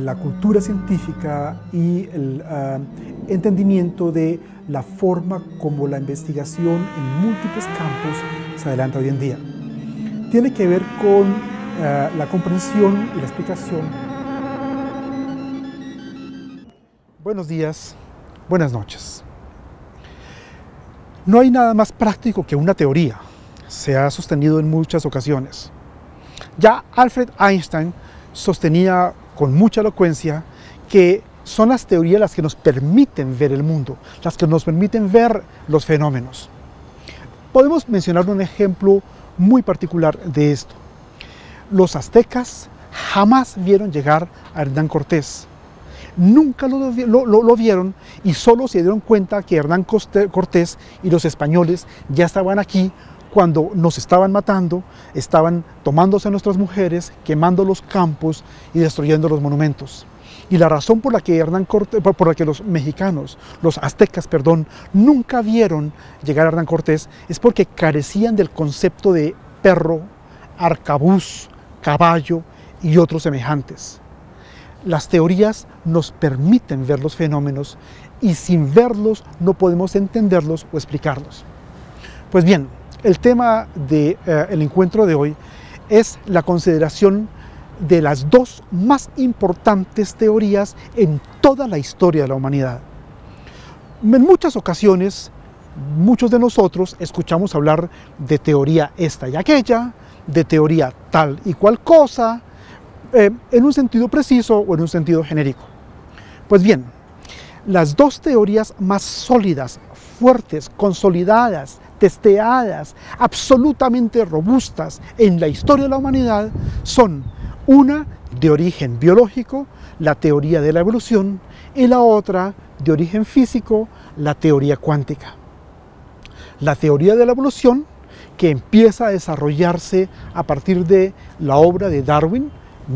la cultura científica y el entendimiento de la forma como la investigación en múltiples campos se adelanta hoy en día. Tiene que ver con la comprensión y la explicación. Buenos días, buenas noches. No hay nada más práctico que una teoría. Se ha sostenido en muchas ocasiones. Ya Albert Einstein sostenía con mucha elocuencia que son las teorías las que nos permiten ver el mundo, las que nos permiten ver los fenómenos. Podemos mencionar un ejemplo muy particular de esto. Los aztecas jamás vieron llegar a Hernán Cortés. Nunca lo vieron y solo se dieron cuenta que Hernán Cortés y los españoles ya estaban aquí cuando nos estaban matando, estaban tomándose a nuestras mujeres, quemando los campos y destruyendo los monumentos. Y la razón por la que los mexicanos, los aztecas, nunca vieron llegar a Hernán Cortés es porque carecían del concepto de perro, arcabuz, caballo y otros semejantes. Las teorías nos permiten ver los fenómenos y sin verlos no podemos entenderlos o explicarlos. Pues bien, el tema del encuentro de hoy es la consideración de las dos más importantes teorías en toda la historia de la humanidad. En muchas ocasiones, muchos de nosotros escuchamos hablar de teoría esta y aquella, de teoría tal y cual cosa, en un sentido preciso o en un sentido genérico. Pues bien, las dos teorías más sólidas, fuertes, consolidadas, testeadas, absolutamente robustas en la historia de la humanidad son una de origen biológico, la teoría de la evolución, y la otra de origen físico, la teoría cuántica. La teoría de la evolución, que empieza a desarrollarse a partir de la obra de Darwin,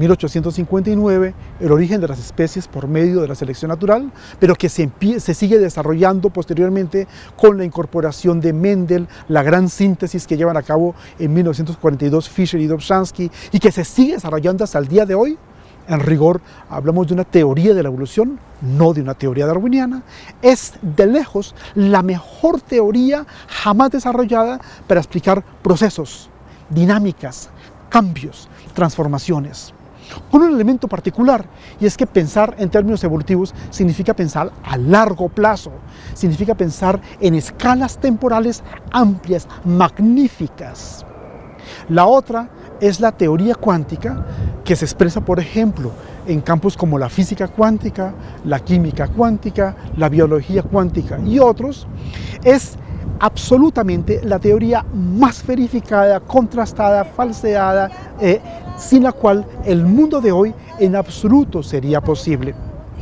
1859, el origen de las especies por medio de la selección natural, pero que se sigue desarrollando posteriormente con la incorporación de Mendel, la gran síntesis que llevan a cabo en 1942 Fisher y Dobzhansky, y que se sigue desarrollando hasta el día de hoy. En rigor, hablamos de una teoría de la evolución, no de una teoría darwiniana. Es de lejos la mejor teoría jamás desarrollada para explicar procesos, dinámicas, cambios, transformaciones. Con un elemento particular, y es que pensar en términos evolutivos significa pensar a largo plazo, significa pensar en escalas temporales amplias, magníficas. La otra es la teoría cuántica, que se expresa, por ejemplo, en campos como la física cuántica, la química cuántica, la biología cuántica y otros. Es absolutamente la teoría más verificada, contrastada, falseada, sin la cual el mundo de hoy en absoluto sería posible.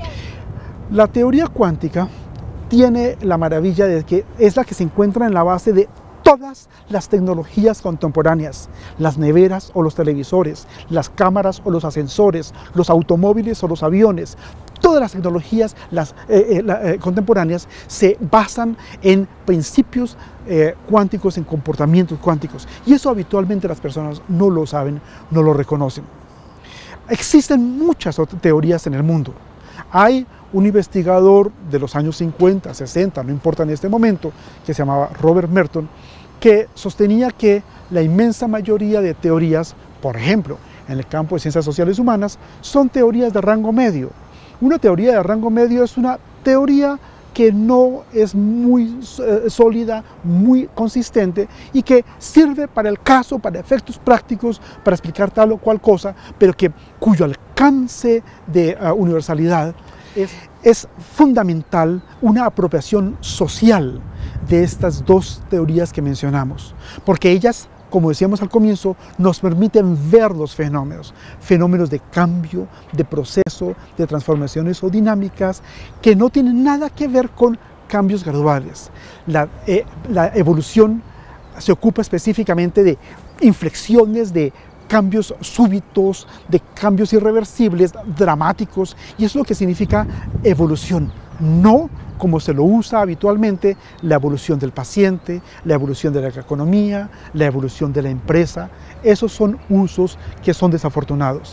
La teoría cuántica tiene la maravilla de que es la que se encuentra en la base de todas las tecnologías contemporáneas, las neveras o los televisores, las cámaras o los ascensores, los automóviles o los aviones. Todas las tecnologías contemporáneas se basan en principios cuánticos, en comportamientos cuánticos. Y eso habitualmente las personas no lo saben, no lo reconocen. Existen muchas otras teorías en el mundo. Hay un investigador de los años 50, 60, no importa en este momento, que se llamaba Robert Merton, que sostenía que la inmensa mayoría de teorías, por ejemplo, en el campo de ciencias sociales humanas, son teorías de rango medio. Una teoría de rango medio es una teoría que no es muy sólida, muy consistente y que sirve para el caso, para efectos prácticos, para explicar tal o cual cosa, pero cuyo alcance de universalidad es fundamental una apropiación social de estas dos teorías que mencionamos, porque ellas, como decíamos al comienzo, nos permiten ver los fenómenos de cambio, de proceso, de transformaciones o dinámicas que no tienen nada que ver con cambios graduales. La evolución se ocupa específicamente de inflexiones, de cambios súbitos, de cambios irreversibles, dramáticos, y eso es lo que significa evolución, no como se lo usa habitualmente, la evolución del paciente, la evolución de la economía, la evolución de la empresa. Esos son usos que son desafortunados.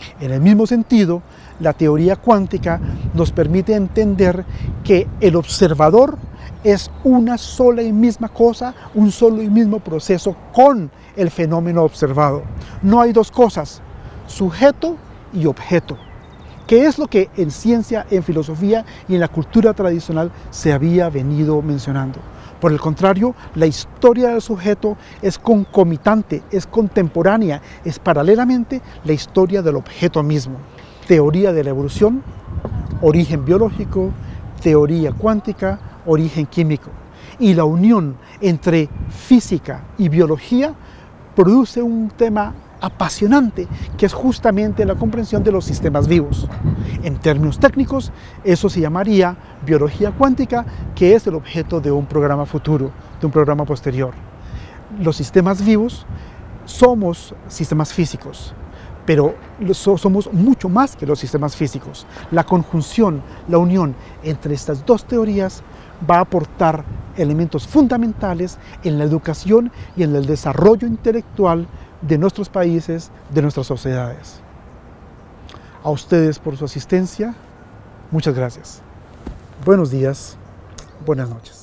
En el mismo sentido, la teoría cuántica nos permite entender que el observador es una sola y misma cosa, un solo y mismo proceso con el fenómeno observado. No hay dos cosas, sujeto y objeto, que es lo que en ciencia, en filosofía y en la cultura tradicional se había venido mencionando. Por el contrario, la historia del sujeto es concomitante, es contemporánea, es paralelamente la historia del objeto mismo. Teoría de la evolución, origen biológico, teoría cuántica, origen químico. Y la unión entre física y biología produce un tema apasionante, que es justamente la comprensión de los sistemas vivos. En términos técnicos, eso se llamaría biología cuántica, que es el objeto de un programa futuro, de un programa posterior. Los sistemas vivos somos sistemas físicos, pero somos mucho más que los sistemas físicos. La conjunción, la unión entre estas dos teorías va a aportar elementos fundamentales en la educación y en el desarrollo intelectual de nuestros países, de nuestras sociedades. A ustedes por su asistencia, muchas gracias. Buenos días, buenas noches.